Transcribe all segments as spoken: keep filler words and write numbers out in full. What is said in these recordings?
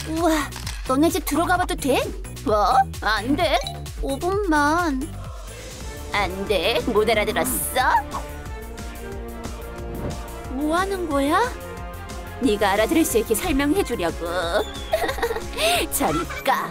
우와, 너네 집 들어가봐도 돼? 뭐? 안 돼. 오 분만. 안 돼. 못 알아들었어? 뭐 하는 거야? 네가 알아들을 수 있게 설명해 주려고. 저리 가.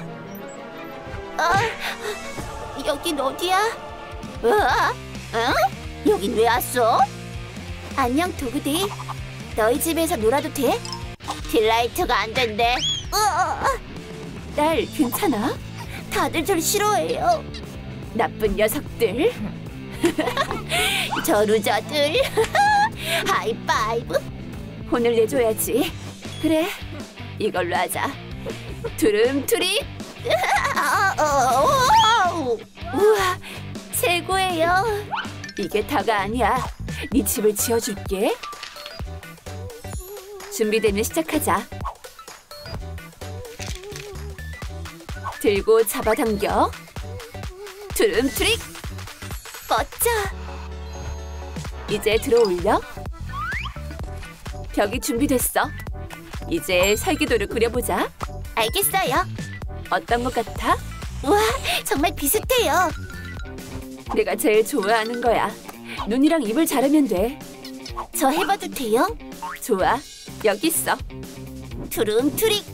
어, 여긴 어디야? 어? 어? 여긴 왜 왔어? 안녕, 도그디. 너희 집에서 놀아도 돼? 딜라이트가 안 된대. 어, 딸, 괜찮아? 다들 절 싫어해요. 나쁜 녀석들. 저 루저들. 하이파이브. 혼을 내줘야지. 그래, 이걸로 하자. 두름투리. 우와, 최고예요. 이게 다가 아니야. 네 집을 지어줄게. 준비되면 시작하자. 들고 잡아당겨. 두름트릭. 멋져. 이제 들어올려. 벽이 준비됐어. 이제 설계도를 그려보자. 알겠어요. 어떤 것 같아? 우와, 정말 비슷해요. 내가 제일 좋아하는 거야. 눈이랑 입을 자르면 돼. 저 해봐도 돼요? 좋아, 여기 있어. 투름투릭.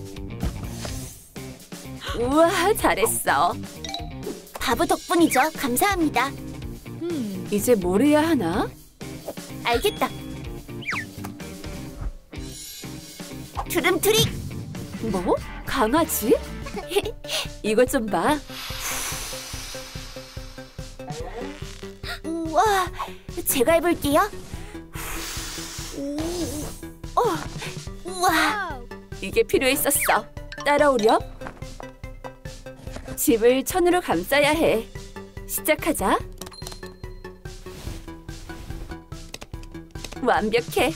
우와, 잘했어. 바보 덕분이죠. 감사합니다. 음, 이제 뭘 해야 하나? 알겠다. 투름투릭. 뭐? 강아지? 이것 좀 봐. 우와, 제가 해볼게요. 어, 우와, 이게 필요했었어. 따라오렴. 집을 천으로 감싸야 해. 시작하자. 완벽해.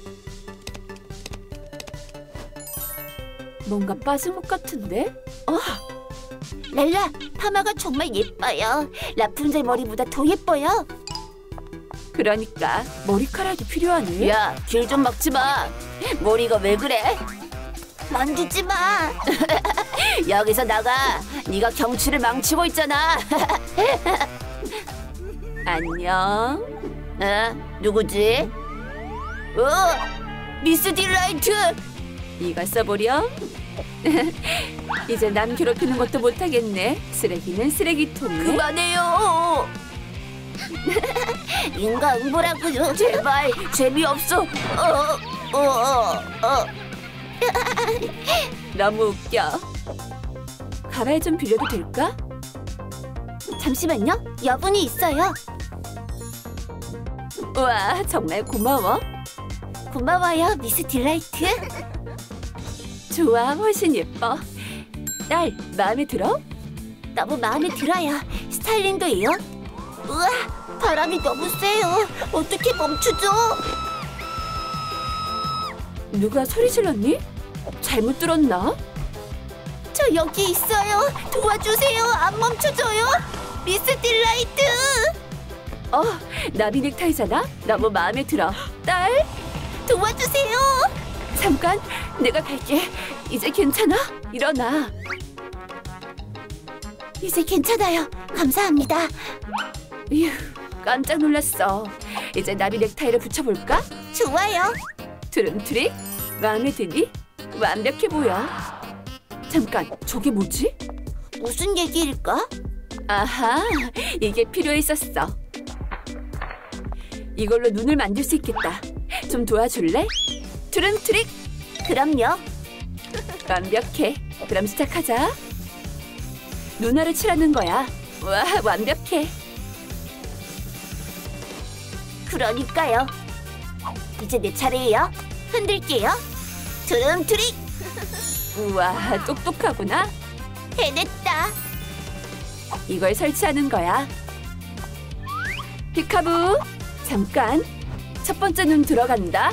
뭔가 빠진 것 같은데? 어. 랄라, 파마가 정말 예뻐요. 라푼젤 머리보다 더 예뻐요. 그러니까 머리카락이 필요하네. 야, 길 좀 막지 마. 머리가 왜 그래? 만지지 마. 여기서 나가. 네가 경치를 망치고 있잖아. 안녕. 어? 누구지? 어? 미스 딜라이트. 이걸 써보렴. 이제 남 괴롭히는 것도 못하겠네. 쓰레기는 쓰레기통에. 그만해요. 인과응보라고요. 제발, 재미없어. 어, 어, 어, 어. 너무 웃겨. 가발 좀 빌려도 될까? 잠시만요. 여분이 있어요. 우와, 정말 고마워. 고마워요, 미스 딜라이트. 좋아, 훨씬 예뻐. 딸, 마음에 들어? 너무 마음에 들어요. 스타일링도 해요. 우와, 바람이 너무 세요. 어떻게 멈추죠? 누가 소리 질렀니? 잘못 들었나? 저 여기 있어요. 도와주세요. 안 멈춰져요. 미스 딜라이트. 어, 나비 넥타이잖아. 너무 마음에 들어. 딸, 도와주세요. 잠깐, 내가 갈게. 이제 괜찮아? 일어나. 이제 괜찮아요. 감사합니다. 휴, 깜짝 놀랐어. 이제 나비 넥타이를 붙여볼까? 좋아요. 두름트릭, 마음에 드니? 완벽해 보여. 잠깐, 저게 뭐지? 무슨 얘기일까? 아하, 이게 필요했었어. 이걸로 눈을 만들 수 있겠다. 좀 도와줄래? 두름트릭. 그럼요. 완벽해. 그럼 시작하자. 눈알을 칠하는 거야. 와, 완벽해. 그러니까요. 이제 내 차례예요. 흔들게요. 두름트릭. 우와, 똑똑하구나. 해냈다. 이걸 설치하는 거야. 피카부, 잠깐. 첫 번째 눈 들어간다.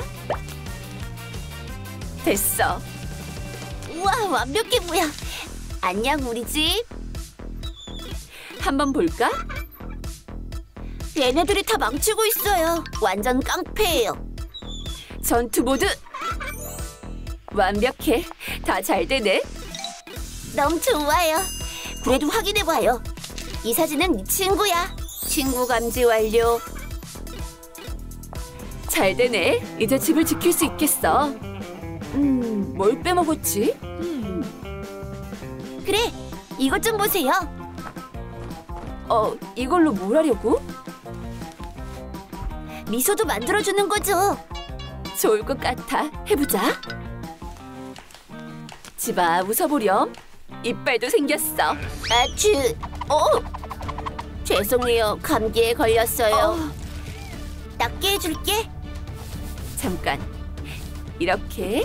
됐어. 우와, 완벽해 보여. 안녕, 우리 집. 한번 볼까? 얘네들이 다 망치고 있어요. 완전 깡패예요. 전투 모드. 완벽해. 다 잘 되네. 너무 좋아요. 그래도 확인해봐요. 이 사진은 네 친구야. 친구 감지 완료. 잘 되네. 이제 집을 지킬 수 있겠어. 음, 뭘 빼먹었지? 음. 그래, 이것 좀 보세요. 어, 이걸로 뭘 하려고? 미소도 만들어주는 거죠. 좋을 것 같아. 해보자. 집아, 웃어보렴. 이빨도 생겼어. 아추. 어? 죄송해요. 감기에 걸렸어요. 어. 낫게 해줄게. 잠깐. 이렇게.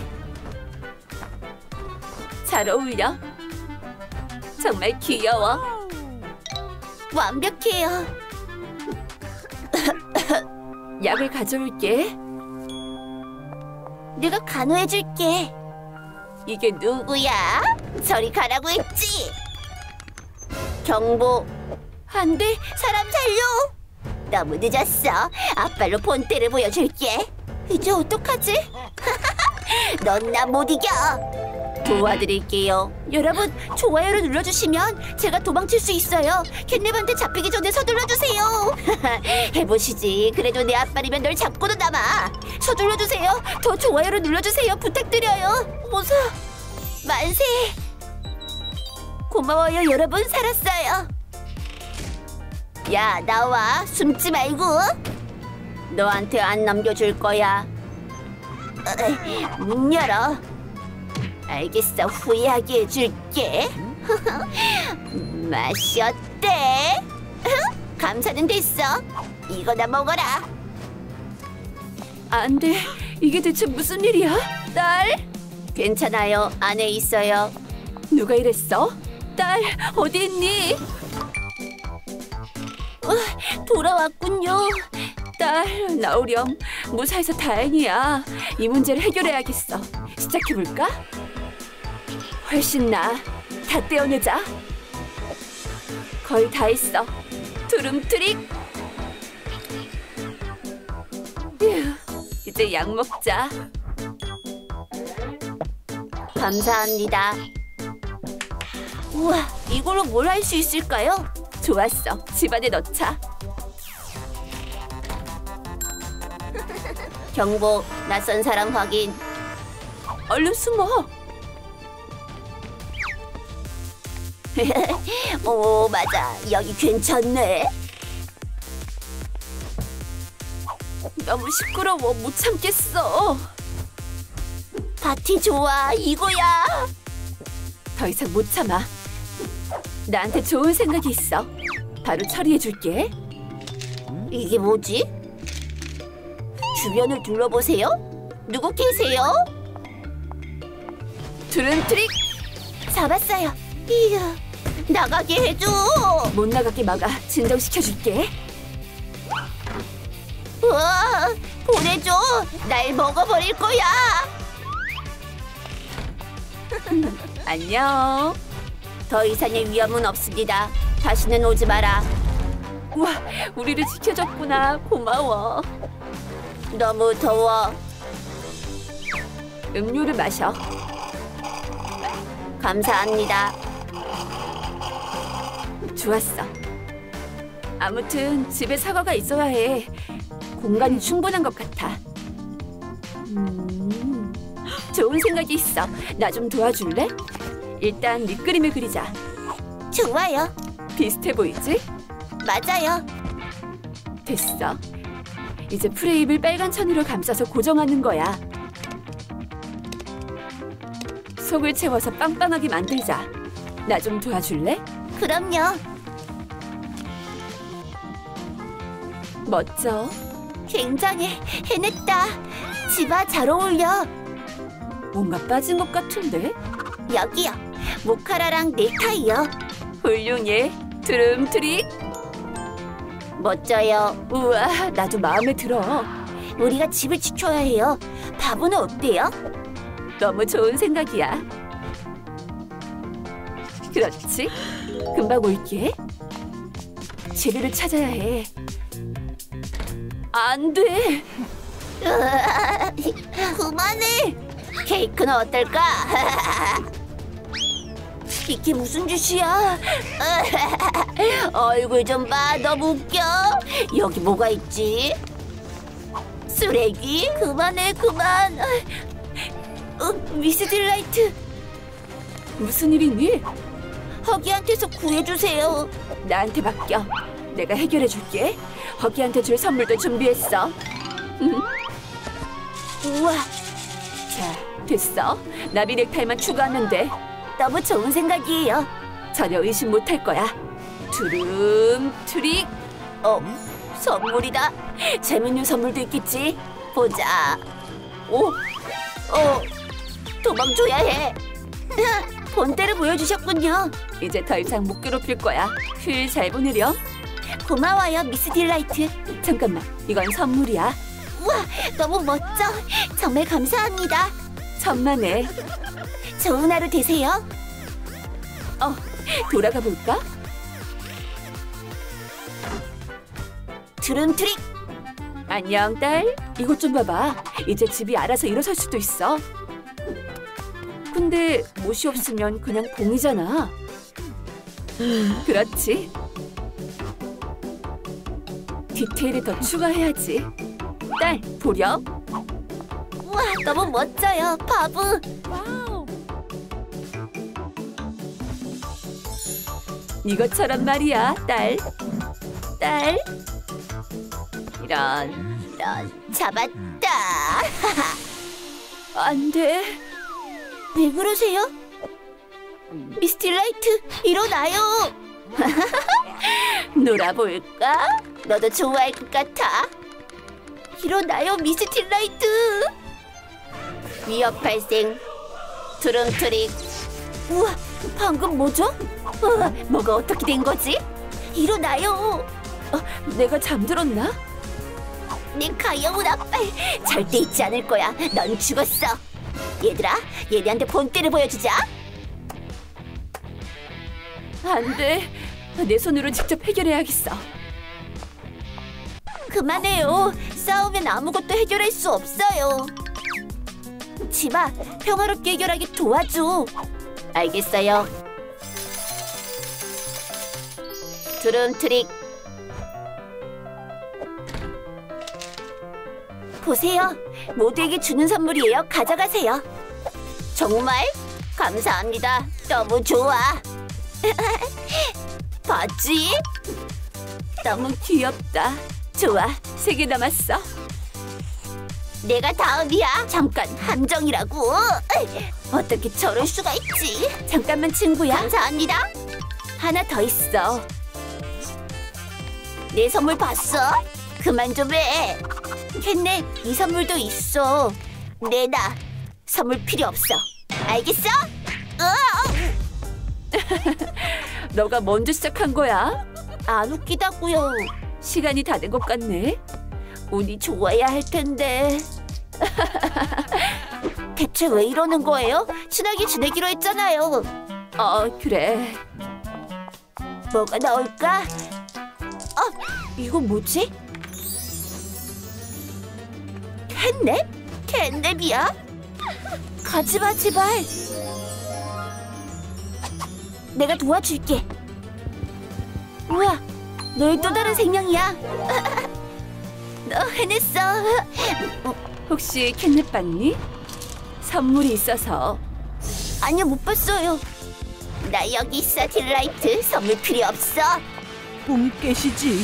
잘 어울려. 정말 귀여워. 완벽해요. 약을 가져올게. 내가 간호해줄게. 이게 누... 누구야? 저리 가라고 했지. 경보. 안 돼. 사람 살려. 너무 늦었어. 아빨로 본때를 보여줄게. 이제 어떡하지? 넌 나 못 이겨. 도와드릴게요. 여러분, 좋아요를 눌러주시면 제가 도망칠 수 있어요. 캣냅한테 잡히기 전에 서둘러주세요. 해보시지. 그래도 내 앞발이면 널 잡고도 남아. 서둘러주세요. 더 좋아요를 눌러주세요. 부탁드려요. 어서. 만세. 고마워요. 여러분, 살았어요. 야, 나와. 숨지 말고. 너한테 안 넘겨줄 거야. 문 열어. 알겠어. 후회하게 해줄게. 맛이 어때? 감사는 됐어. 이거나 먹어라. 안 돼. 이게 대체 무슨 일이야? 딸? 괜찮아요. 안에 있어요. 누가 이랬어? 딸, 어디 있니? 어, 돌아왔군요. 딸, 나오렴. 무사해서 다행이야. 이 문제를 해결해야겠어. 시작해볼까? 훨씬 나아. 다 떼어내자. 거의 다 했어. 두름트릭. 휴, 이제 약 먹자. 감사합니다. 우와, 이걸로 뭘 할 수 있을까요? 좋았어. 집안에 넣자. 경보, 낯선 사람 확인. 얼른 숨어. 오, 맞아. 여기 괜찮네. 너무 시끄러워. 못 참겠어. 파티 좋아. 이거야. 더 이상 못 참아. 나한테 좋은 생각이 있어. 바로 처리해줄게. 이게 뭐지? 주변을 둘러보세요. 누구 계세요? 두름트릭. 잡았어요. 이야, 나가게 해줘. 못 나가게 막아. 진정시켜줄게. 우와, 보내줘. 날 먹어버릴 거야. 안녕. 더 이상의 위험은 없습니다. 다시는 오지 마라. 와, 우리를 지켜줬구나. 고마워. 너무 더워. 음료를 마셔. 감사합니다. 좋았어. 아무튼 집에 사과가 있어야 해. 공간이 충분한 것 같아. 음, 좋은 생각이 있어. 나 좀 도와줄래? 일단 밑그림을 그리자. 좋아요. 비슷해 보이지? 맞아요. 됐어. 이제 프레임을 빨간 천으로 감싸서 고정하는 거야. 속을 채워서 빵빵하게 만들자. 나 좀 도와줄래? 그럼요. 멋져. 굉장해. 해냈다. 집아, 잘 어울려. 뭔가 빠진 것 같은데? 여기요. 모카라랑 넥타이요. 훌륭해. 드름트릭. 멋져요. 우와, 나도 마음에 들어. 우리가 집을 지켜야 해요. 바보는 어때요? 너무 좋은 생각이야. 그렇지. 금방 올게. 재료를 찾아야 해. 안 돼. 으아, 그만해. 케이크는 어떨까? 이게 무슨 짓이야? 얼굴 좀 봐. 너무 웃겨. 여기 뭐가 있지? 쓰레기? 그만해, 그만. 어, 미스 딜라이트. 무슨 일이니? 허기한테서 구해주세요. 나한테 맡겨. 내가 해결해 줄게. 허기한테 줄 선물도 준비했어. 음. 우와, 자, 됐어. 나비 넥타이만 추가하면 돼. 너무 좋은 생각이에요. 전혀 의심 못할 거야. 투름 트릭. 어, 선물이다. 재밌는 선물도 있겠지. 보자. 오, 어, 도망쳐야 해. 본때를 보여주셨군요. 이제 더 이상 못 괴롭힐 거야. 휴일 잘 보내렴. 고마워요, 미스 딜라이트. 잠깐만, 이건 선물이야. 우와, 너무 멋져. 정말 감사합니다. 천만에. 좋은 하루 되세요. 어, 돌아가 볼까? 드럼 트릭. 안녕, 딸. 이것 좀 봐봐. 이제 집이 알아서 일어설 수도 있어. 근데 못이 없으면 그냥 봉이잖아. 음, 그렇지. 디테일을 더 추가해야지. 딸, 보렴. 우와, 너무 멋져요, 바브. 이것처럼 말이야, 딸. 딸. 이런, 이런, 잡았다. 안 돼. 왜 그러세요? 미스 딜라이트, 일어나요. 놀아볼까? 너도 좋아할 것 같아. 일어나요, 미스 딜라이트. 위협 발생. 드럼 트릭. 우와, 방금 뭐죠? 우와, 뭐가 어떻게 된 거지? 일어나요. 어, 내가 잠들었나? 내 가여운 아빠 절대 잊지 않을 거야. 넌 죽었어. 얘들아, 얘네한테 본때를 보여주자. 안 돼. 내 손으로 직접 해결해야겠어. 그만해요. 싸우면 아무것도 해결할 수 없어요. 치마, 평화롭게 해결하게 도와줘. 알겠어요. 드럼 트릭. 보세요. 모두에게 주는 선물이에요. 가져가세요. 정말? 감사합니다. 너무 좋아. 봤지? 너무 귀엽다. 좋아, 세 개 남았어. 내가 다음이야. 잠깐, 함정이라고. 어떻게 저럴 수가 있지? 잠깐만, 친구야. 감사합니다. 하나 더 있어. 내 선물 봤어? 그만 좀 해. 캣넷, 이 선물도 있어. 내놔. 선물 필요 없어. 알겠어? 으아! 너가 먼저 시작한 거야? 안 웃기다고요. 시간이 다 된 것 같네. 운이 좋아야 할 텐데. 대체 왜 이러는 거예요? 친하게 지내기로 했잖아요. 어, 그래. 뭐가 나올까? 어, 이거 뭐지? 캣냅? 캣냅이야? 가지마, 제발. 내가 도와줄게. 우와, 너의 또 다른 생명이야. 너 해냈어. 혹시 캣넷 봤니? 선물이 있어서. 아니요, 못 봤어요. 나 여기 있어, 딜라이트. 선물 필요 없어. 꿈 깨시지.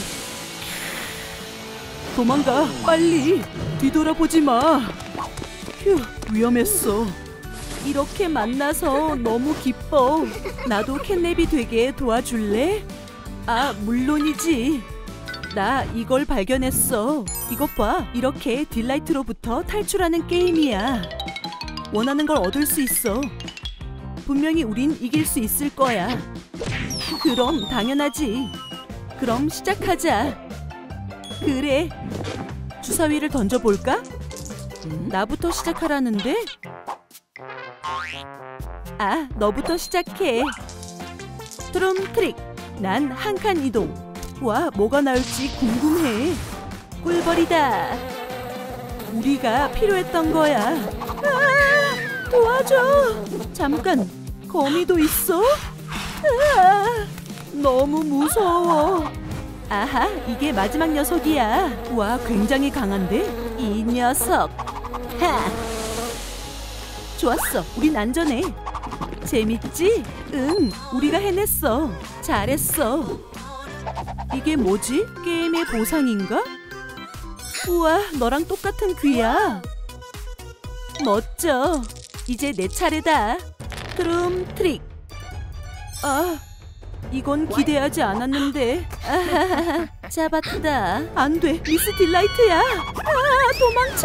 도망가, 빨리. 뒤돌아보지 마. 휴, 위험했어. 이렇게 만나서 너무 기뻐. 나도 캣냅이 되게 도와줄래? 아, 물론이지. 나 이걸 발견했어. 이것 봐. 이렇게 딜라이트로부터 탈출하는 게임이야. 원하는 걸 얻을 수 있어. 분명히 우린 이길 수 있을 거야. 그럼 당연하지. 그럼 시작하자. 그래. 주사위를 던져볼까? 음, 나부터 시작하라는데? 아, 너부터 시작해. 드럼 트릭. 난 한 칸 이동. 와, 뭐가 나올지 궁금해. 꿀벌이다. 우리가 필요했던 거야. 아, 도와줘. 잠깐, 거미도 있어? 으아, 너무 무서워. 아하, 이게 마지막 녀석이야. 와, 굉장히 강한데? 이 녀석. 하. 좋았어, 우린 안전해. 재밌지? 응, 우리가 해냈어. 잘했어. 이게 뭐지? 게임의 보상인가? 우와, 너랑 똑같은 귀야. 멋져. 이제 내 차례다. 트룸 트릭. 아, 이건 기대하지 않았는데. 아하하하, 잡았다. 안 돼, 미스 딜라이트야. 아, 도망쳐.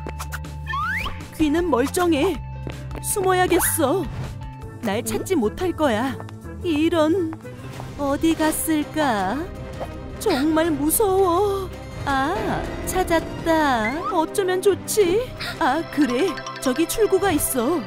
귀는 멀쩡해. 숨어야겠어. 날 찾지 못할 거야. 이런, 어디 갔을까? 정말 무서워. 아, 찾았다. 어쩌면 좋지? 아, 그래. 저기 출구가 있어.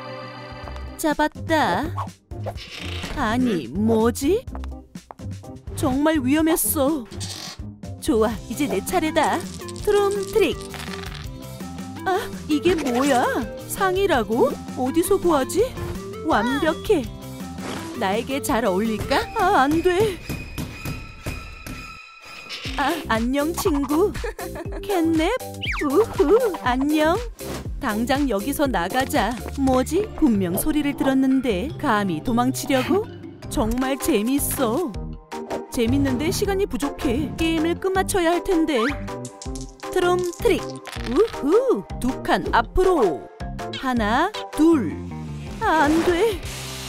잡았다. 아니, 뭐지? 정말 위험했어. 좋아, 이제 내 차례다. 트룸 트릭. 아, 이게 뭐야? 상이라고? 어디서 구하지? 완벽해. 나에게 잘 어울릴까? 아, 안 돼. 아, 안녕 친구. 캣넵? 우후, 안녕. 당장 여기서 나가자. 뭐지? 분명 소리를 들었는데 감히 도망치려고? 정말 재밌어. 재밌는데 시간이 부족해. 게임을 끝마쳐야 할 텐데. 트롬 트릭. 우후, 두 칸 앞으로. 하나, 둘. 아, 안 돼.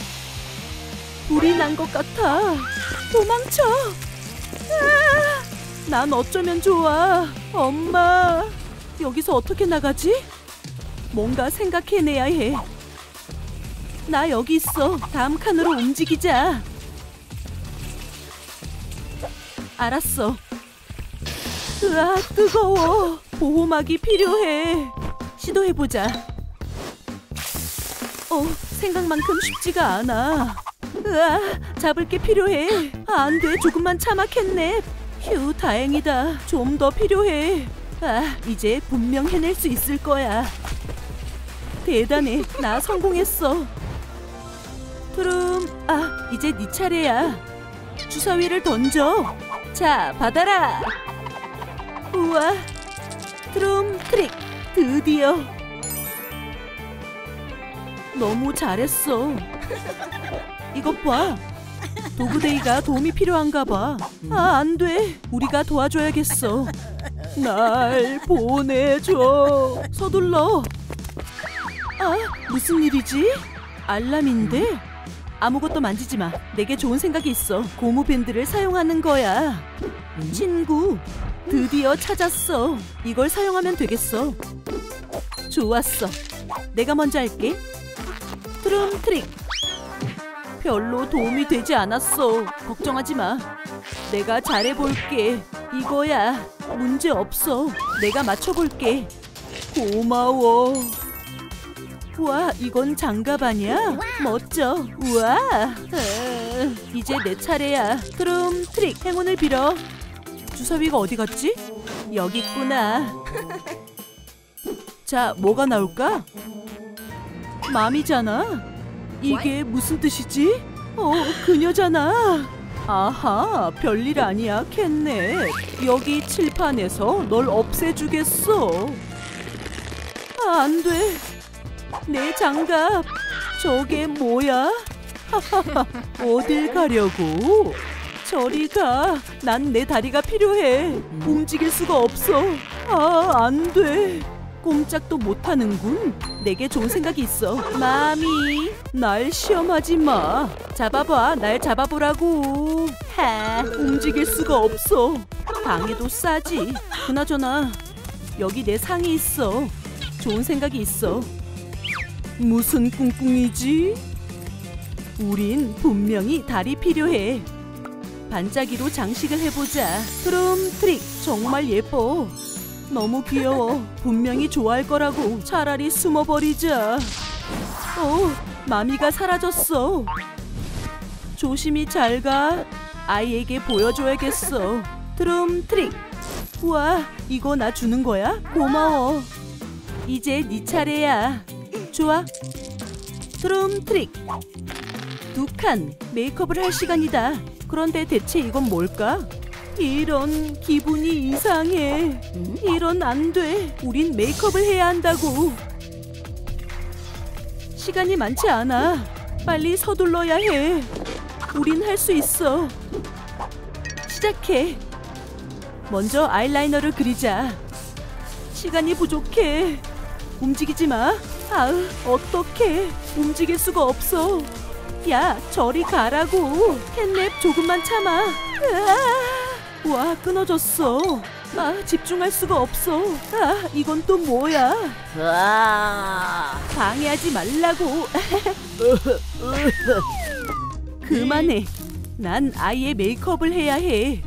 불이 난 것 같아. 도망쳐. 아, 난 어쩌면 좋아. 엄마, 여기서 어떻게 나가지? 뭔가 생각해내야 해. 나 여기 있어. 다음 칸으로 움직이자. 알았어. 으아, 뜨거워. 보호막이 필요해. 시도해보자. 어, 생각만큼 쉽지가 않아. 으아, 잡을 게 필요해. 아, 안 돼. 조금만 참아, 캣넵. 휴, 다행이다. 좀 더 필요해. 아, 이제 분명 해낼 수 있을 거야. 대단해. 나 성공했어. 트룸. 아, 이제 네 차례야. 주사위를 던져. 자, 받아라. 우와. 트룸 트릭. 드디어. 너무 잘했어. 이것 봐. 도그데이가 도움이 필요한가 봐. 아, 안 돼. 우리가 도와줘야겠어. 날 보내줘. 서둘러. 아, 무슨 일이지? 알람인데? 아무것도 만지지 마. 내게 좋은 생각이 있어. 고무밴드를 사용하는 거야. 친구, 드디어 찾았어. 이걸 사용하면 되겠어. 좋았어. 내가 먼저 할게. 트룸 트릭. 별로 도움이 되지 않았어. 걱정하지 마. 내가 잘해볼게. 이거야. 문제 없어. 내가 맞춰볼게. 고마워. 우와, 이건 장갑 아니야? 멋져. 우와. 으, 이제 내 차례야. 트룸 트릭. 행운을 빌어. 주사위가 어디 갔지? 여기 있구나. 자, 뭐가 나올까? 맘이잖아. 이게 무슨 뜻이지? 어, 그녀잖아. 아하, 별일 아니야, 캣넷. 여기 칠판에서 널 없애주겠어. 아, 안 돼. 내 장갑. 저게 뭐야? 하하하, 어딜 가려고? 저리 가. 난 내 다리가 필요해. 움직일 수가 없어. 아, 안 돼. 꼼짝도 못하는군. 내게 좋은 생각이 있어. 마미, 날 시험하지 마. 잡아봐. 날 잡아보라고. 하, 움직일 수가 없어. 방에도 싸지. 그나저나 여기 내 상이 있어. 좋은 생각이 있어. 무슨 꿍꿍이지? 우린 분명히 달이 필요해. 반짝이로 장식을 해보자. 트룸 트릭. 정말 예뻐. 너무 귀여워. 분명히 좋아할 거라고. 차라리 숨어버리자. 어, 마미가 사라졌어. 조심히 잘 가. 아이에게 보여줘야겠어. 트룸 트릭. 우와, 이거 나 주는 거야? 고마워. 이제 네 차례야. 좋아. 트룸 트릭. 두 칸 메이크업을 할 시간이다. 그런데 대체 이건 뭘까? 이런, 기분이 이상해. 이런 안 돼. 우린 메이크업을 해야 한다고. 시간이 많지 않아. 빨리 서둘러야 해. 우린 할 수 있어. 시작해. 먼저 아이라이너를 그리자. 시간이 부족해. 움직이지 마. 아으, 어떡해. 움직일 수가 없어. 야, 저리 가라고. 캣냅 조금만 참아. 으아, 와, 끊어졌어. 아, 집중할 수가 없어. 아, 이건 또 뭐야? 아, 방해하지 말라고. 그만해. 난 아이의 메이크업을 해야 해.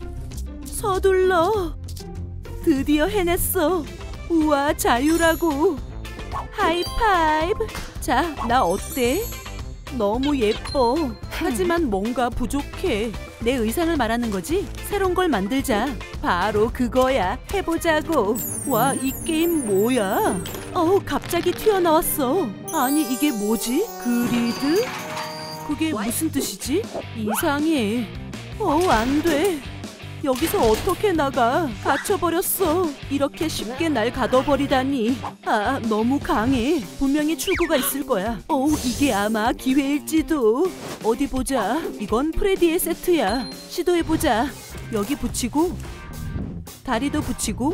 서둘러. 드디어 해냈어. 우와, 자유라고. 하이파이브. 자, 나 어때? 너무 예뻐. 하지만 뭔가 부족해. 내 의상을 말하는 거지? 새로운 걸 만들자. 바로 그거야. 해보자고. 와, 이 게임 뭐야? 어우, 갑자기 튀어나왔어. 아니, 이게 뭐지? 그리드? 그게 무슨 뜻이지? 이상해. 어우, 안 돼. 여기서 어떻게 나가? 갇혀버렸어. 이렇게 쉽게 날 가둬버리다니. 아, 너무 강해. 분명히 출구가 있을 거야. 어우, 이게 아마 기회일지도. 어디 보자. 이건 프레디의 세트야. 시도해보자. 여기 붙이고 다리도 붙이고.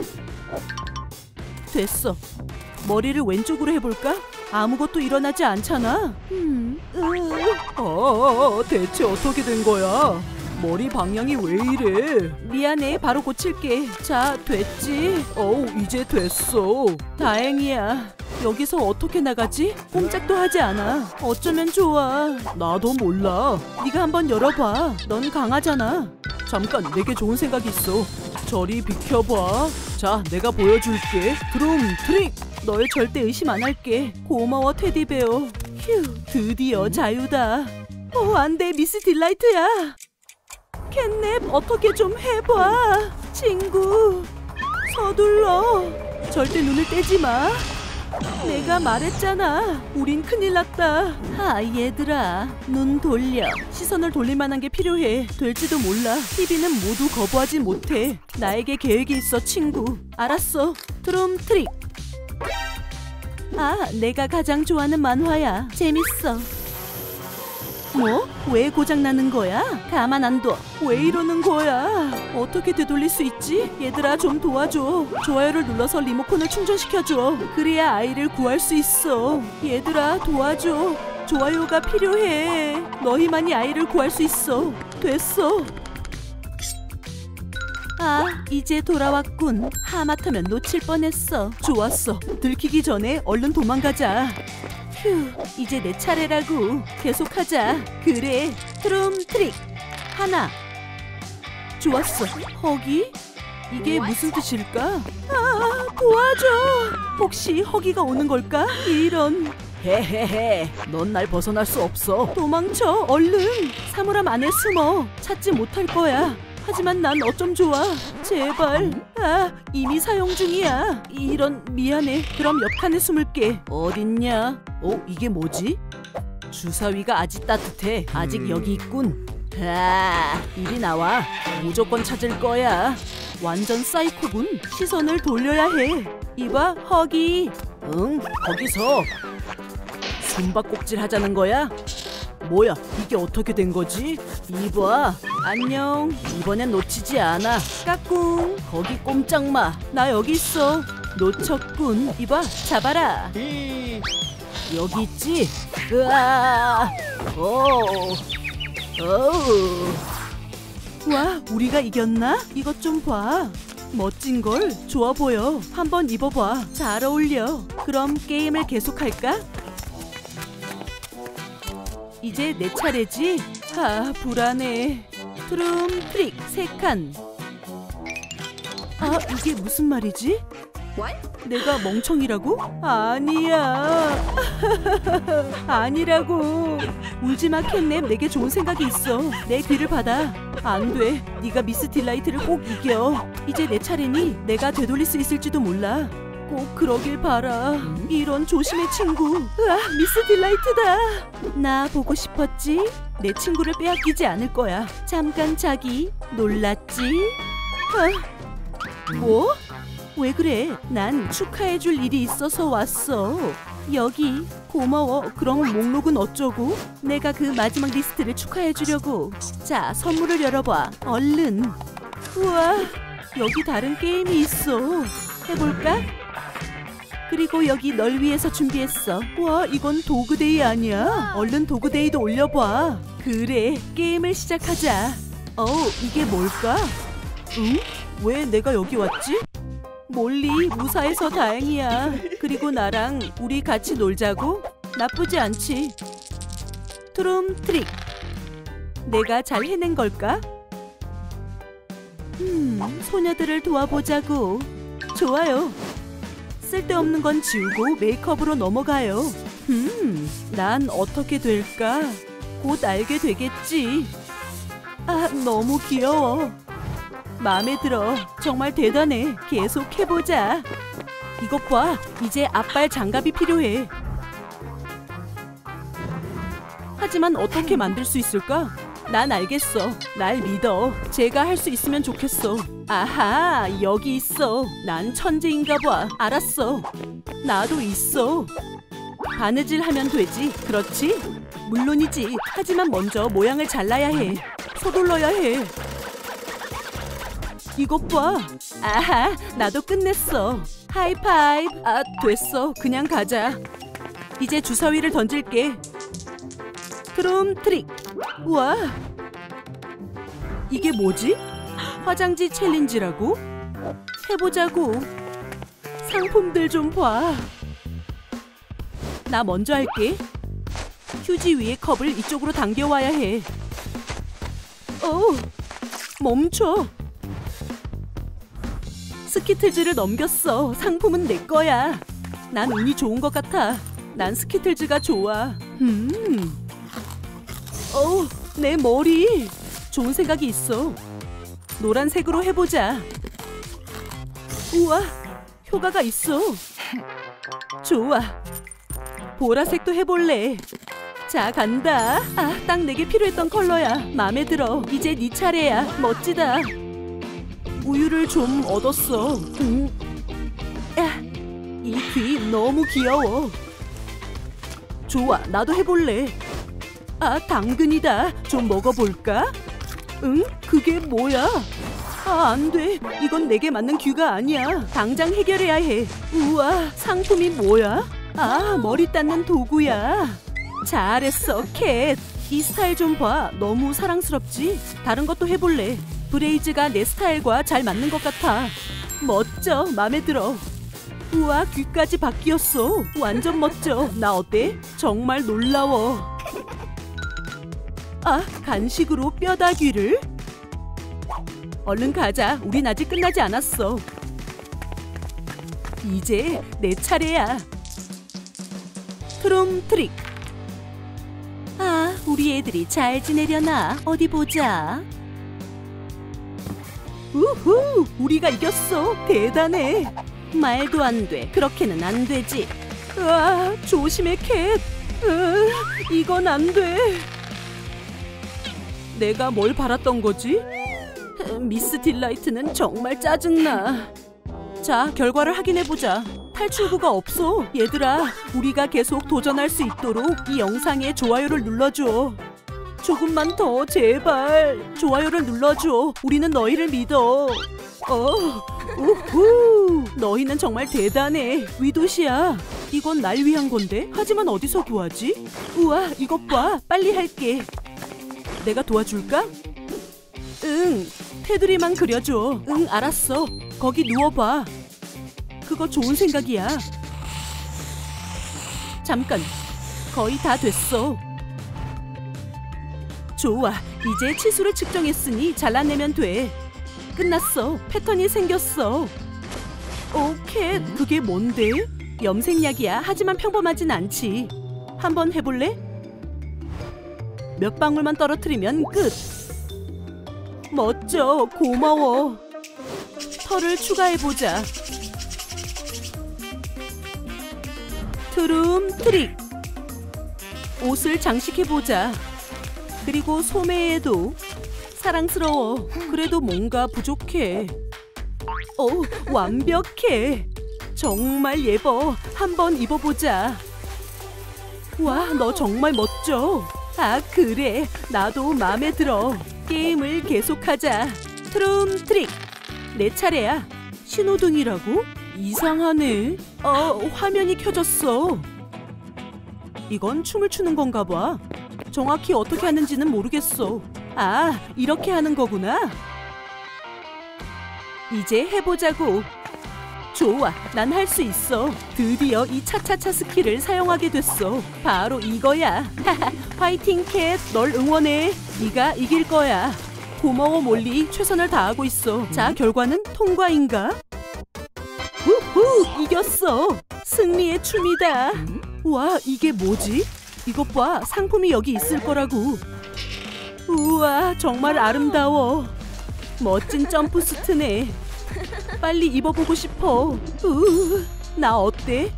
됐어. 머리를 왼쪽으로 해볼까? 아무것도 일어나지 않잖아. 음, 으. 아, 대체 어떻게 된 거야? 머리 방향이 왜 이래? 미안해, 바로 고칠게. 자, 됐지? 어우, 이제 됐어. 다행이야. 여기서 어떻게 나가지? 꼼짝도 하지 않아. 어쩌면 좋아. 나도 몰라. 네가 한번 열어봐. 넌 강하잖아. 잠깐, 내게 좋은 생각이 있어. 저리 비켜봐. 자, 내가 보여줄게. 드럼 트릭. 널 절대 의심 안 할게. 고마워, 테디베어. 휴, 드디어 자유다. 어, 안 돼, 미스 딜라이트야. 캣냅, 어떻게 좀 해봐. 친구, 서둘러. 절대 눈을 떼지 마. 내가 말했잖아. 우린 큰일 났다. 아, 얘들아, 눈 돌려. 시선을 돌릴 만한 게 필요해. 될지도 몰라. 티비는 모두 거부하지 못해. 나에게 계획이 있어, 친구. 알았어. 드럼 트릭. 아, 내가 가장 좋아하는 만화야. 재밌어. 뭐? 왜 고장나는 거야? 가만 안 둬. 왜 이러는 거야? 어떻게 되돌릴 수 있지? 얘들아, 좀 도와줘. 좋아요를 눌러서 리모컨을 충전시켜줘. 그래야 아이를 구할 수 있어. 얘들아, 도와줘. 좋아요가 필요해. 너희만이 아이를 구할 수 있어. 됐어. 아, 이제 돌아왔군. 하마터면 놓칠 뻔했어. 좋았어. 들키기 전에 얼른 도망가자. 휴, 이제 내 차례라고. 계속하자. 그래, 트럼 트릭. 하나. 좋았어. 허기? 이게 무슨 뜻일까? 아, 도와줘. 혹시 허기가 오는 걸까? 이런. 헤헤헤, 넌 날 벗어날 수 없어. 도망쳐, 얼른. 사물함 안에 숨어. 찾지 못할 거야. 하지만 난 어쩜 좋아. 제발. 아, 이미 사용 중이야. 이런, 미안해. 그럼 옆칸에 숨을게. 어딨냐? 어, 이게 뭐지? 주사위가 아직 따뜻해. 아직 여기 있군. 아, 이리 나와. 무조건 찾을 거야. 완전 사이코군. 시선을 돌려야 해. 이봐, 허기. 응, 거기서. 숨바꼭질 하자는 거야? 뭐야, 이게 어떻게 된 거지? 이봐, 안녕. 이번엔 놓치지 않아. 까꿍. 거기 꼼짝마. 나 여기 있어. 놓쳤군. 이봐, 잡아라. 여기 있지? 으아. 오. 오. 와, 우리가 이겼나? 이것 좀 봐. 멋진걸? 좋아 보여. 한번 입어봐. 잘 어울려. 그럼 게임을 계속할까? 이제 내 차례지? 아, 불안해. 트럼 트릭 세 칸. 아, 이게 무슨 말이지? 내가 멍청이라고? 아니야. 아니라고. 울지마, 캣냅. 내게 좋은 생각이 있어. 내 귀를 받아. 안 돼. 네가 미스 딜라이트를 꼭 이겨. 이제 내 차례니 내가 되돌릴 수 있을지도 몰라. 꼭 그러길 바라. 이런 조심해 친구. 으아, 미스 딜라이트다. 나 보고 싶었지? 내 친구를 빼앗기지 않을 거야. 잠깐 자기 놀랐지? 아, 뭐? 왜 그래? 난 축하해줄 일이 있어서 왔어. 여기 고마워. 그럼 목록은 어쩌고? 내가 그 마지막 리스트를 축하해주려고. 자, 선물을 열어봐. 얼른. 우와, 여기 다른 게임이 있어. 해볼까? 그리고 여기 널 위해서 준비했어. 와, 이건 도그데이 아니야? 얼른 도그데이도 올려봐. 그래, 게임을 시작하자. 어우, 이게 뭘까? 응? 왜 내가 여기 왔지? 몰리, 무사해서 다행이야. 그리고 나랑 우리 같이 놀자고? 나쁘지 않지. 트룸 트릭. 내가 잘 해낸 걸까? 음, 소녀들을 도와보자고. 좋아요. 쓸데없는 건 지우고 메이크업으로 넘어가요. 음, 난 어떻게 될까? 곧 알게 되겠지. 아, 너무 귀여워. 마음에 들어. 정말 대단해. 계속 해보자. 이것 봐. 이제 앞발 장갑이 필요해. 하지만 어떻게 만들 수 있을까? 난 알겠어. 날 믿어. 제가 할 수 있으면 좋겠어. 아하, 여기 있어. 난 천재인가 봐. 알았어. 나도 있어. 바느질 하면 되지. 그렇지? 물론이지. 하지만 먼저 모양을 잘라야 해. 서둘러야 해. 이것 봐. 아하, 나도 끝냈어. 하이파이브. 아, 됐어. 그냥 가자. 이제 주사위를 던질게. 트룸 트릭. 우와, 이게 뭐지? 화장지 챌린지라고? 해보자고. 상품들 좀 봐. 나 먼저 할게. 휴지 위에 컵을 이쪽으로 당겨와야 해. 어, 멈춰. 스키틀즈를 넘겼어. 상품은 내 거야. 난 운이 좋은 것 같아. 난 스키틀즈가 좋아. 음. 어우, 내 머리. 좋은 생각이 있어. 노란색으로 해보자. 우와, 효과가 있어. 좋아. 보라색도 해볼래. 자, 간다. 아, 딱 내게 필요했던 컬러야. 마음에 들어. 이제 네 차례야. 멋지다. 우유를 좀 얻었어. 음. 야, 이 귀 너무 귀여워. 좋아, 나도 해볼래. 아, 당근이다. 좀 먹어볼까? 응? 그게 뭐야? 아, 안 돼. 이건 내게 맞는 귀가 아니야. 당장 해결해야 해. 우와, 상품이 뭐야? 아, 머리 닦는 도구야. 잘했어, 캣. 이 스타일 좀 봐. 너무 사랑스럽지? 다른 것도 해볼래. 브레이즈가 내 스타일과 잘 맞는 것 같아. 멋져. 마음에 들어. 우와, 귀까지 바뀌었어. 완전 멋져. 나 어때? 정말 놀라워. 아, 간식으로 뼈다귀를? 얼른 가자. 우린 아직 끝나지 않았어. 이제 내 차례야. 트룸 트릭. 아, 우리 애들이 잘 지내려나? 어디 보자. 우후, 우리가 이겼어. 대단해. 말도 안 돼. 그렇게는 안 되지. 으아, 조심해, 캣. 으, 이건 안 돼. 내가 뭘 바랐던 거지? 미스 딜라이트는 정말 짜증나. 자, 결과를 확인해보자. 탈출구가 없어. 얘들아, 우리가 계속 도전할 수 있도록 이 영상에 좋아요를 눌러줘. 조금만 더, 제발. 좋아요를 눌러줘. 우리는 너희를 믿어. 어, 우후. 너희는 정말 대단해. 위도시야. 이건 날 위한 건데? 하지만 어디서 구하지? 우와, 이것 봐. 빨리 할게. 내가 도와줄까? 응, 테두리만 그려줘. 응, 알았어. 거기 누워봐. 그거 좋은 생각이야. 잠깐, 거의 다 됐어. 좋아, 이제 치수를 측정했으니 잘라내면 돼. 끝났어. 패턴이 생겼어. 오케이, 그게 뭔데? 염색약이야. 하지만 평범하진 않지. 한번 해볼래? 몇 방울만 떨어뜨리면 끝. 멋져. 고마워. 털을 추가해보자. 트름 트릭. 옷을 장식해보자. 그리고 소매에도. 사랑스러워. 그래도 뭔가 부족해. 오, 완벽해. 정말 예뻐. 한번 입어보자. 와, 너 정말 멋져. 아, 그래. 나도 마음에 들어. 게임을 계속하자. 트름 트릭. 내 차례야. 신호등이라고? 이상하네. 어, 화면이 켜졌어. 이건 춤을 추는 건가 봐. 정확히 어떻게 하는지는 모르겠어. 아, 이렇게 하는 거구나. 이제 해보자고. 좋아, 난 할 수 있어. 드디어 이 차차차 스킬을 사용하게 됐어. 바로 이거야. 화이팅 캣, 널 응원해. 네가 이길 거야. 고마워 몰리, 최선을 다하고 있어. 자, 결과는 통과인가? 우후, 이겼어. 승리의 춤이다. 와, 이게 뭐지? 이것 봐, 상품이 여기 있을 거라고. 우와, 정말 아름다워. 멋진 점프스트네. 빨리 입어보고 싶어. 우, 나 어때?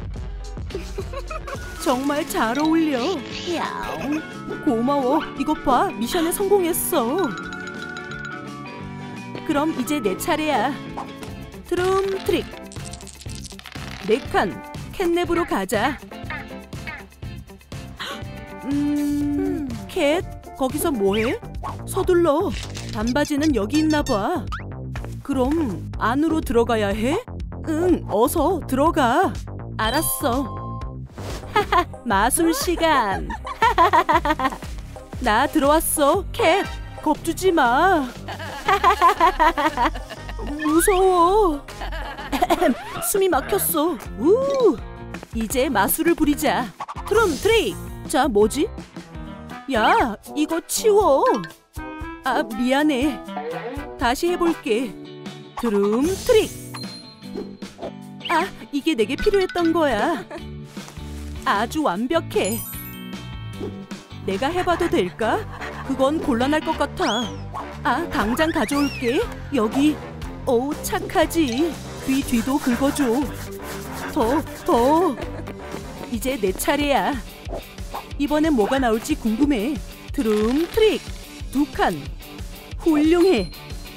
정말 잘 어울려. 고마워. 이것 봐, 미션에 성공했어. 그럼 이제 내 차례야. 트름 트릭. 네 칸. 캣냅으로 가자. 음... 캣? 거기서 뭐해? 서둘러. 반바지는 여기 있나 봐. 그럼 안으로 들어가야 해? 응, 어서 들어가. 알았어. 하하, 마술 시간. 나 들어왔어. 캣, 겁주지 마. 무서워. 숨이 막혔어. 우, 이제 마술을 부리자. 트럼 트릭. 자, 뭐지? 야, 이거 치워. 아, 미안해. 다시 해볼게. 트름 트릭. 아, 이게 내게 필요했던 거야. 아주 완벽해. 내가 해봐도 될까? 그건 곤란할 것 같아. 아, 당장 가져올게. 여기. 오, 착하지. 귀 뒤도 긁어줘. 더, 더. 이제 내 차례야. 이번엔 뭐가 나올지 궁금해. 트름 트릭. 두 칸. 훌륭해.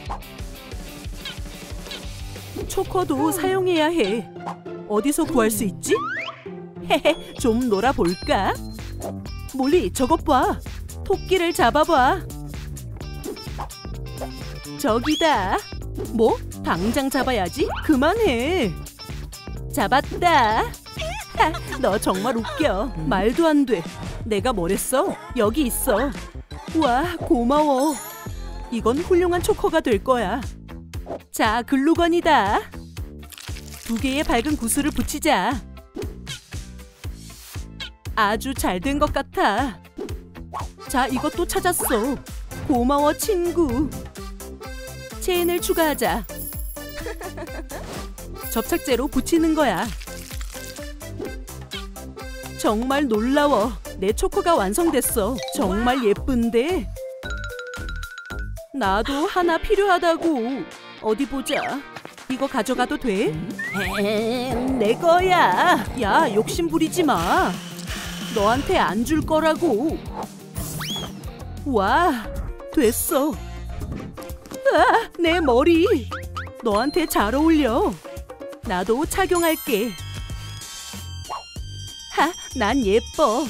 초커도 사용해야 해. 어디서 구할 수 있지? 헤헤, 좀 놀아볼까? 몰리, 저것 봐. 토끼를 잡아봐. 저기다. 뭐? 당장 잡아야지. 그만해. 잡았다. 하, 너 정말 웃겨. 말도 안 돼. 내가 뭐랬어? 여기 있어. 와, 고마워. 이건 훌륭한 초커가 될 거야. 자, 글루건이다. 두 개의 밝은 구슬을 붙이자. 아주 잘 된 것 같아. 자, 이것도 찾았어. 고마워, 친구. 체인을 추가하자. 접착제로 붙이는 거야. 정말 놀라워. 내 초코가 완성됐어. 정말 예쁜데? 나도 하나 필요하다고. 어디 보자. 이거 가져가도 돼? 음, 내 거야. 야, 욕심 부리지 마. 너한테 안 줄 거라고. 와, 됐어. 아, 내 머리. 너한테 잘 어울려. 나도 착용할게. 하, 난 예뻐.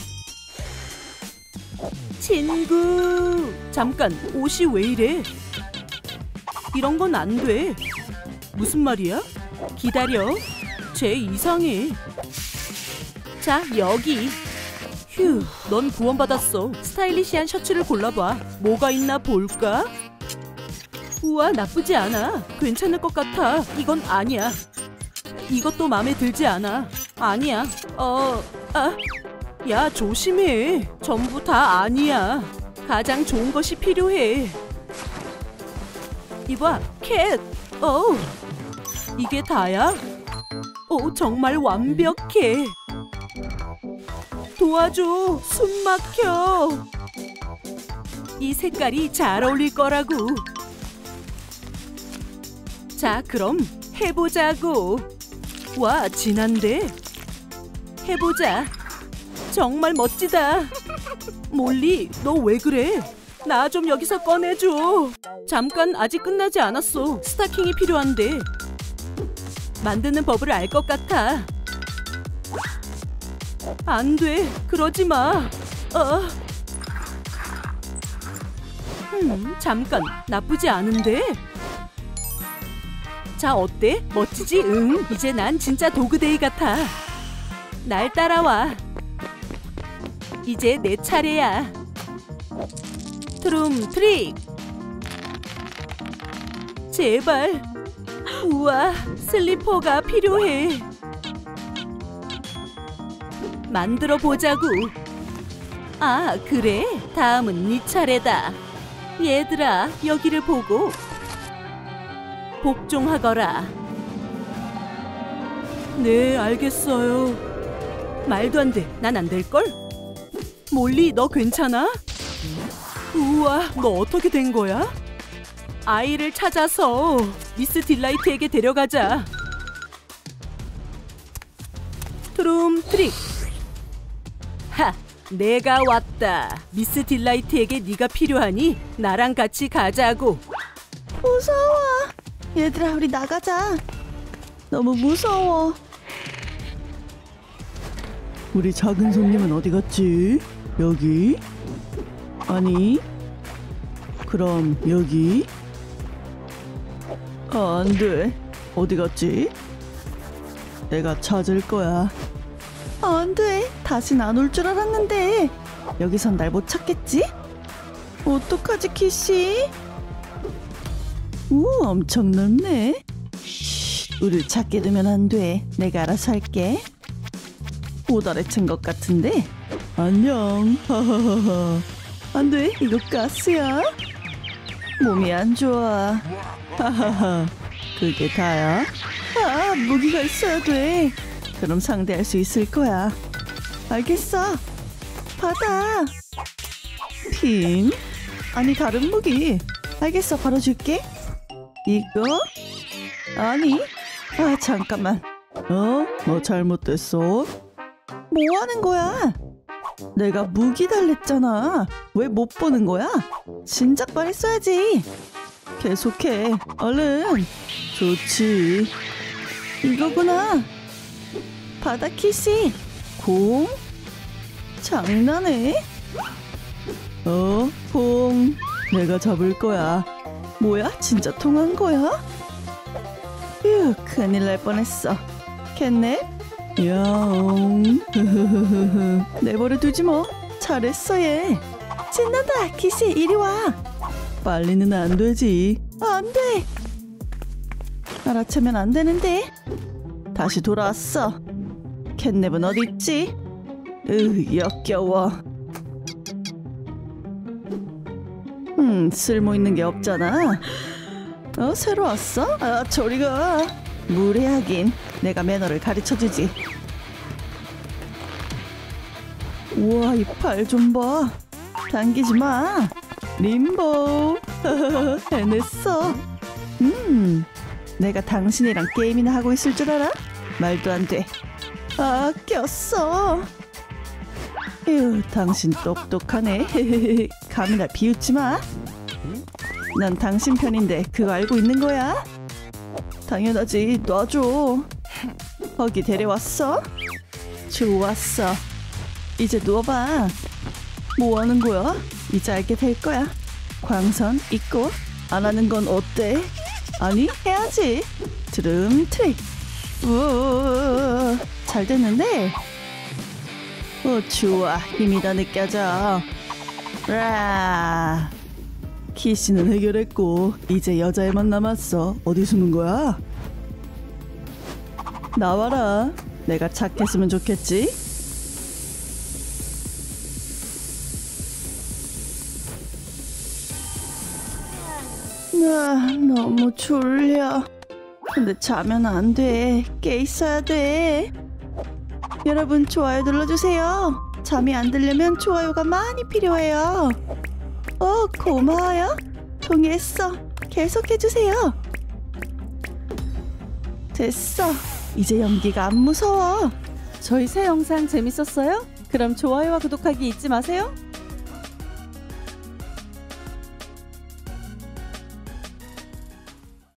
친구. 잠깐, 옷이 왜 이래? 이런 건 안 돼. 무슨 말이야? 기다려. 쟤 이상해. 자, 여기. 휴, 넌 구원받았어. 스타일리시한 셔츠를 골라봐. 뭐가 있나 볼까? 우와, 나쁘지 않아. 괜찮을 것 같아. 이건 아니야. 이것도 마음에 들지 않아. 아니야. 어, 아, 야, 조심해. 전부 다 아니야. 가장 좋은 것이 필요해. 이봐, 캣. 어, 이게 다야? 오, 정말 완벽해. 도와줘. 숨 막혀. 이 색깔이 잘 어울릴 거라고. 자, 그럼 해보자고. 와, 진한데? 해보자. 정말 멋지다. 몰리, 너 왜 그래? 나 좀 여기서 꺼내줘. 잠깐, 아직 끝나지 않았어. 스타킹이 필요한데. 만드는 법을 알 것 같아. 안 돼, 그러지 마. 어. 음, 잠깐, 나쁘지 않은데? 자, 어때? 멋지지? 응, 이제 난 진짜 도그데이 같아. 날 따라와. 이제 내 차례야. 트룸 트릭. 제발. 우와, 슬리퍼가 필요해. 만들어 보자고. 아, 그래? 다음은 네 차례다. 얘들아, 여기를 보고 복종하거라. 네, 알겠어요. 말도 안 돼. 난 안 될걸? 몰리, 너 괜찮아? 우와, 너 어떻게 된 거야? 아이를 찾아서 미스 딜라이트에게 데려가자. 트룸 트릭. 하, 내가 왔다. 미스 딜라이트에게 네가 필요하니 나랑 같이 가자고. 무서워. 얘들아, 우리 나가자. 너무 무서워. 우리 작은 손님은 어디 갔지? 여기? 아니, 그럼 여기? 아, 안 돼. 어디 갔지? 내가 찾을 거야. 안 돼. 다신 안 올 줄 알았는데. 여기선 날 못 찾겠지? 어떡하지, 키씨? 우, 엄청 넓네. 우리 찾게 되면 안 돼. 내가 알아서 할게. 못 알아챈 것 같은데. 안녕. 하하하하. 안 돼. 이거 가스야. 몸이 안 좋아. 하하하. 그게 다야? 아, 무기가 있어야 돼. 그럼 상대할 수 있을 거야. 알겠어. 받아. 핑? 아니, 다른 무기. 알겠어, 바로 줄게. 이거? 아니. 아, 잠깐만. 어? 너 잘못됐어. 뭐 하는 거야? 내가 무기 달랬잖아. 왜 못 보는 거야? 진작 말했어야지. 계속해. 얼른. 좋지. 이거구나. 바다 키씨. 공? 장난해? 어? 공. 내가 잡을 거야. 뭐야? 진짜 통한 거야? 휴, 큰일 날 뻔했어. 캣넵? 야옹. 내버려 두지 뭐. 잘했어, 얘. 신난다. 키씨, 이리 와. 빨리는 안 되지. 안 돼. 알아채면 안 되는데. 다시 돌아왔어. 캣넵은 어디 있지? 으, 역겨워. 음, 쓸모 있는 게 없잖아. 어, 새로 왔어? 아, 저리 가. 무례하긴. 내가 매너를 가르쳐주지. 우와, 이 팔 좀 봐. 당기지 마. 림보. 해냈어. 음, 내가 당신이랑 게임이나 하고 있을 줄 알아? 말도 안 돼. 아, 꼈어. 휴, 당신 똑똑하네. 카메라 비웃지 마. 난 당신 편인데 그거 알고 있는 거야? 당연하지. 놔줘. 거기 데려왔어? 좋았어. 이제 누워봐. 뭐 하는 거야? 이제 알게 될 거야. 광선 있고 안 하는 건 어때? 아니, 해야지. 트름 트릭. 우우우우. 잘 됐는데? 어, 좋아. 힘이 더 느껴져. 라. 키씨는 해결했고 이제 여자애만 남았어. 어디 숨은 거야? 나와라. 내가 착했으면 좋겠지? 아, 너무 졸려. 근데 자면 안 돼. 깨 있어야 돼. 여러분, 좋아요 눌러주세요. 잠이 안 들려면 좋아요가 많이 필요해요. 어, 고마워요. 동의했어. 계속해주세요. 됐어. 이제 연기가 안 무서워. 저희 새 영상 재밌었어요? 그럼 좋아요와 구독하기 잊지 마세요.